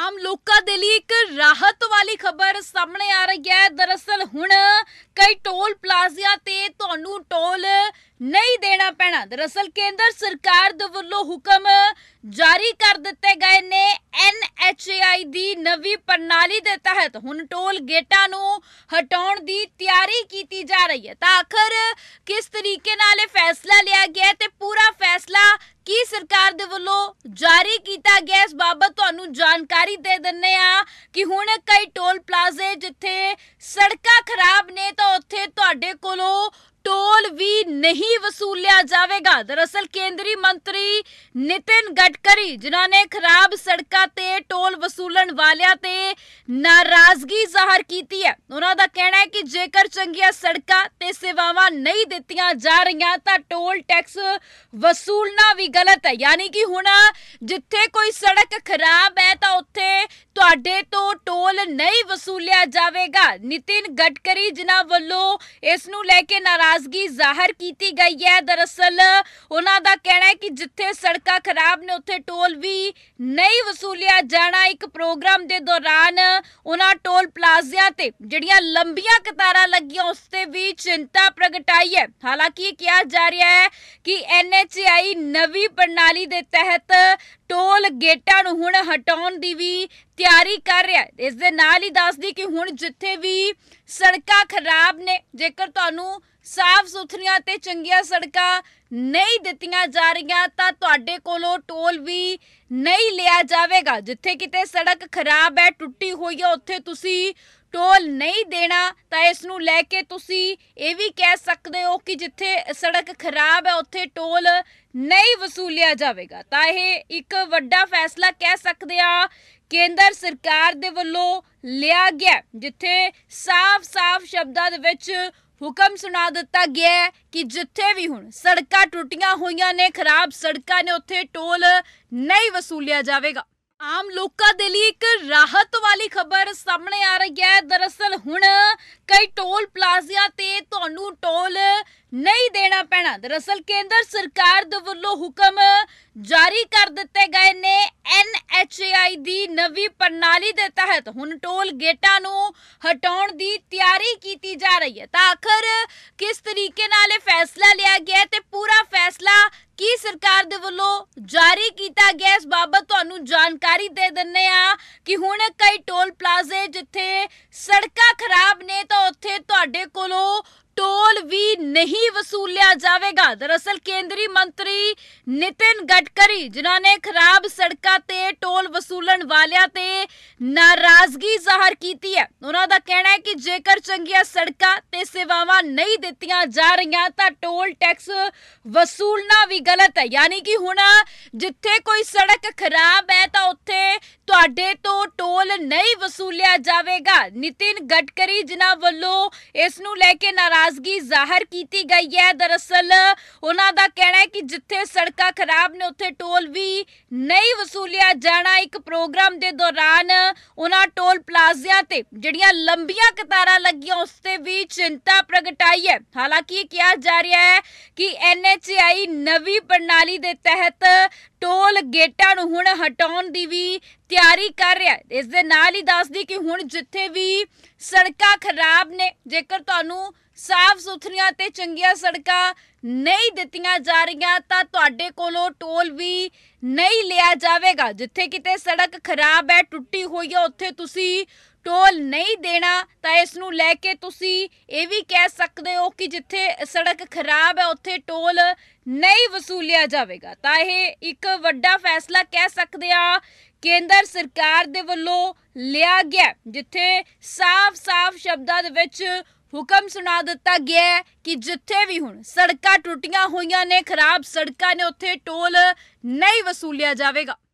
ਆਮ ਲੋਕਾਂ ਦੇ ਲਈ ਇੱਕ ਰਾਹਤ ਵਾਲੀ ਖਬਰ ਸਾਹਮਣੇ ਆ ਰਹੀ ਹੈ। ਦਰਅਸਲ ਹੁਣ ਕਈ ਟੋਲ ਪਲਾਜ਼ਿਆਂ ਤੇ ਤੁਹਾਨੂੰ ਟੋਲ नहीं देना पैना। दरअसल केंद्र सरकार दे वल्लों हुक्म जारी कर दिते गए ने। NHAI दी नवी प्रणाली दे तहत हुण टोल गेटां नूं हटाउण दी तैयारी कीती जा रही है। तां आखिर किस तरीके नाल इह फैसला लिया गया ते पूरा फैसला की सरकार दे वल्लों जारी कीता गया, इस बाबत तुहानूं जानकारी दे दिंदे आ कि हुण कई टोल प्लाजे जिथे सड़कां खराब ने तां उत्थे तुहाडे कोलों टोल भी नहीं वसूलिया जाएगा। दरअसल केंद्रीय मंत्री नितिन गडकरी जिन्होंने खराब सड़कों ते टोल वसूलन वालियां ते नाराजगी जाहिर की है। उन्होंने कहना है कि जेकर चंगिया सड़कों ते सेवावां नहीं दित्तियां जा रही तां टोल टैक्स वसूलना भी गलत है। यानी कि हुण जिथे कोई सड़क खराब है तां उत्थे तुहाडे तो टोल नहीं वसूलिया जाएगा। नितिन गडकरी जिन्हां वल्लों इस नूं लैके नाराजगी जाहिर की गई है। दरअसल उन्हां दा कहना है कि जिथे सड़कां खराब ने उत्थे टोल भी नहीं वसूलिया जाना। एक प्रोग्राम दे दौरान उन्हां टोल प्लाजियां ते जिहड़ियां लंबियां कतारां लगियां उस ते भी चिंता प्रगटाई है। हालांकि कहा जा रहा है कि NHAI नवी प्रणाली दे तहत टोल गेटां नूं हुण हटाउण दी भी तैयारी कर रहा है। इस दे नाल ही दस दी कि हुण जिथे भी सड़कां खराब ने, जेकर तुहानूं साफ सुथरियां ते चंगियां सड़कां नहीं दित्तियां जा रही तां तुहाडे कोलों टोल भी नहीं लिया जाएगा। जिथे किते सड़क खराब है, टुट्टी हुई है, उत्थे तुसी टोल नहीं देना तां इस नूं लैके तुसी ये भी कह सकते हो कि जिथे सड़क खराब है उत्थे टोल नहीं वसूलिया जाएगा। तां इह एक वड्डा फैसला कह सकते आ केंद्र सरकार दे वल्लों लिया गया, जिथे साफ साफ शब्दां दे विच हुक्म सुना दिता गया है कि जिथे भी हुण सड़कां टुटियां होईयां ने, खराब सड़कां ने, उत्थे टोल नहीं वसूलिया जाएगा। आम लोकां दे लिए एक राहत वाली खबर सामने आ रही है। दरअसल हुण कई टोल प्लाजियां ते तुहानूं टोल नहीं देना पैना। दरअसल केंद्र सरकार दे वल्लों हुक्म जारी कर दिते गए ने। NHAI दी नवी प्रणाली दे तहत हुण टोल गेटां नूं हटाउण दी तैयारी कीती जा रही है। तां आखिर किस तरीके नाल इह फैसला लिया गया ते पूरा फैसला की सरकार दे वल्लों जारी कीता गया, इस बाबत तुहानूं जानकारी दे दिंदे आ कि हुण कई टोल प्लाजे जिथे सड़कां खराब ने तां उत्थे तुहाडे कोलों टोल भी नहीं वसूलिया जाएगा। दरअसल केंद्रीय मंत्री नितिन गडकरी जिन्होंने खराब सड़कों ते टोल वसूलन वालियां ते नाराजगी जाहिर की है। उन्होंने कहना है कि जेकर चंगिया सड़कों ते सेवावां नहीं दित्तियां जा रही तां टोल टैक्स वसूलना भी गलत है। यानी कि हुण जिथे कोई सड़क खराब है तां उत्थे तुहाडे तो टोल नहीं वसूलिया जाएगा। नितिन गडकरी जिन्हां वल्लों इस नूं लैके नाराजगी जाहिर की गई है। दरअसल उन्हां दा कहना है कि जिथे सड़कां खराब ने उत्थे टोल भी नहीं वसूलिया जाना। एक प्रोग्राम दे दौरान उन्हां टोल प्लाजियां ते जिहड़ियां लंबियां कतारां लगियां उस ते भी चिंता प्रगटाई है। हालांकि कहा जा रहा है कि NHAI नवी प्रणाली दे तहत टोल गेटां नूं हुण हटाउण दी भी तैयारी कर रहा है। इस दे नाल ही दस दी कि हुण जिथे भी सड़कां खराब ने, जेकर तुहानूं साफ सुथरियां ते चंगियां सड़कां नहीं दित्तियां जा रही तां तुहाडे कोलों टोल भी नहीं लिया जाएगा। जिथे किते सड़क खराब है, टुट्टी हुई है, उत्थे तुसी टोल नहीं देना तां इस नूं लैके तुसी ये भी कह सकते हो कि जिथे सड़क खराब है उत्थे टोल नहीं वसूलिया जाएगा। तां इह एक वड्डा फैसला कह सकते आ केंद्र सरकार दे वल्लों लिया गया, जिथे साफ साफ शब्दां दे विच हुक्म सुना दिता गया है कि जिथे भी हुण सड़कां टुटियां होईयां ने, खराब सड़कां ने, उत्थे टोल नहीं वसूलिया जाएगा।